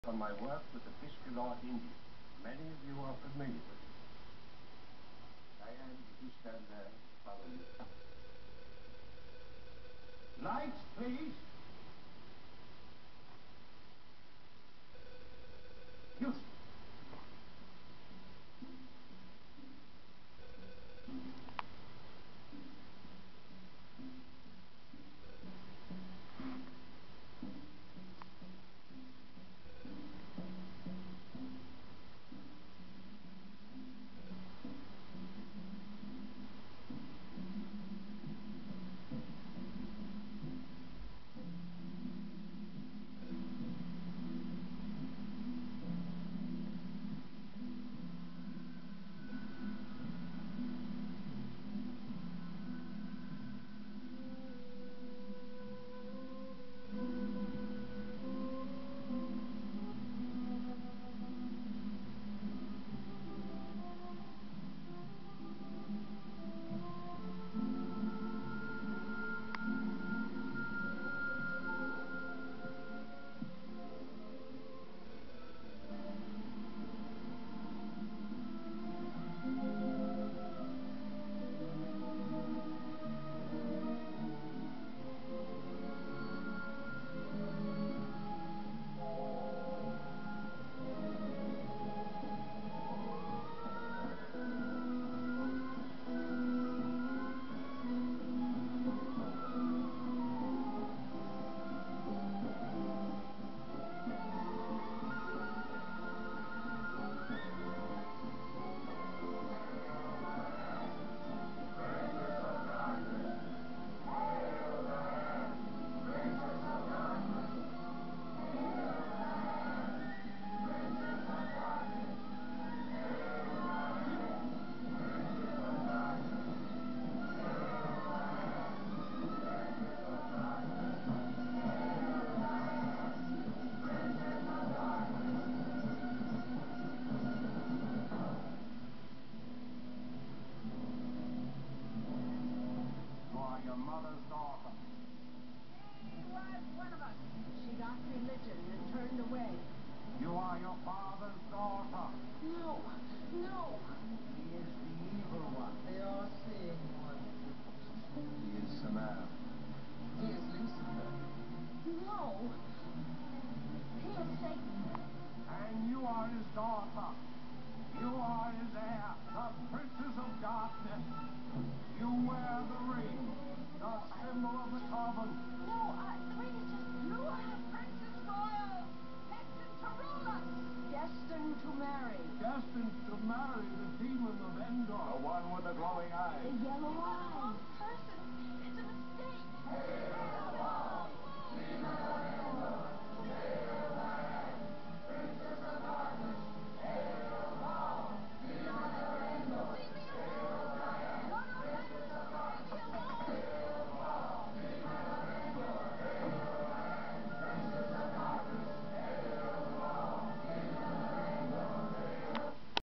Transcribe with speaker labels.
Speaker 1: On my work with the Piscalort Indians. Many of you are familiar with it. Diane, would you stand there and follow me? Lights, please! Houston! Your mother's daughter.
Speaker 2: She was one of us. She got religion and turned away.
Speaker 1: You are your father's daughter.
Speaker 2: No, no.
Speaker 1: He is the evil one.
Speaker 3: They are seeing one.
Speaker 1: He is Samara.
Speaker 3: He is Lucifer.
Speaker 2: No. He is Satan.
Speaker 1: And you are his daughter. You are his heir, the princess of darkness. You wear the ring, the symbol of the coven.
Speaker 2: No, the ring is just... You are Princess Royal, destined to rule us. Destined to marry.
Speaker 1: Destined to marry the demon of Endor.
Speaker 4: The one with the glowing eyes.
Speaker 2: The yellow eyes.